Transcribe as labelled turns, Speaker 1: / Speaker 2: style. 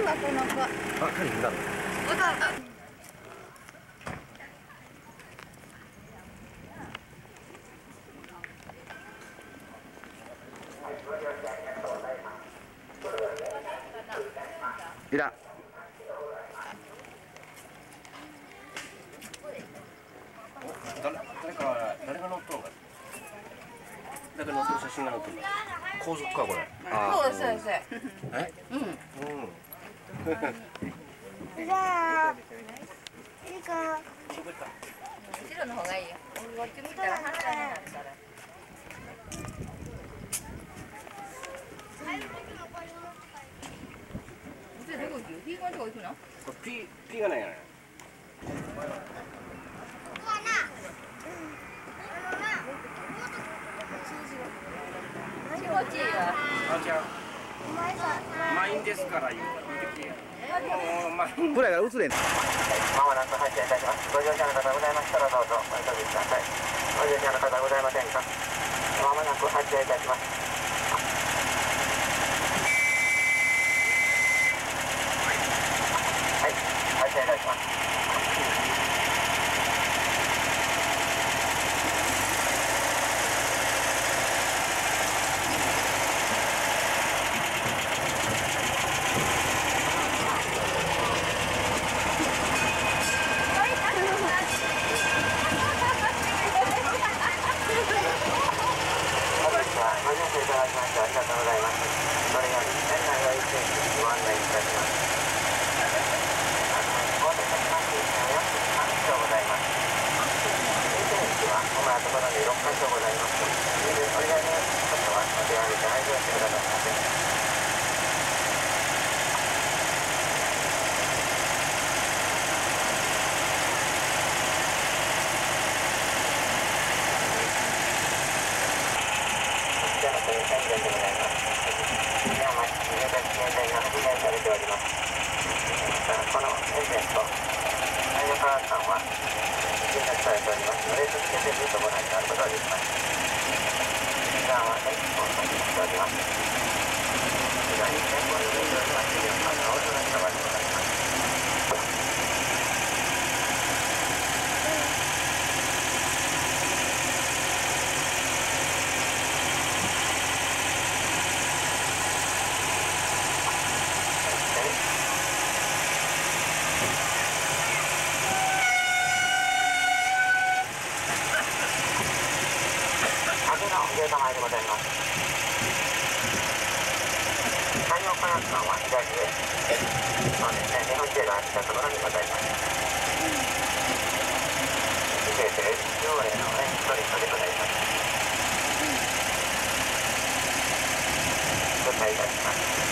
Speaker 1: なかなか。
Speaker 2: あ、カニいるだろ。いらん。誰が乗っとんか。誰が乗ってる写真が載ってる。皇族かこれ。
Speaker 1: そうそうそう。
Speaker 2: え？うん。
Speaker 1: じゃあ、いいか。後ろの方がいいよ。こっち見たら反対になるから。どこ行く？ピーコンとこ行くの？
Speaker 2: ピがないやね。
Speaker 1: 気持ちいいわ。
Speaker 2: あ、じゃあ。満員ですから言うてきて。これが映れん。まもなく発車いたします。ご乗車の方ございましたらどうぞお急ぎください。ご乗車の方ございませんか。まもなく発車いたします。はい、発車いたします。ご乗車いただきましてありがとうございます。それより園内を一時ご案内いたします。ご乗車しまして約3箇所ございます。運転士は主なところに6箇所ございます。それ以外の箇所はお手上げて配乗してくださいませ。宣言でございます。今入学支援隊が発言されております。このエンジンと内容化間は進出されておりますので、続けてずっとご覧になることができます。時間はエンジンを操作しております。左前方に出ております。青空に変わりございます。ゲート前でございます。太陽化学館は左へ。そうですね、日本地があったところにございます。中世中央へのエントリートでございます。ご紹介いたします。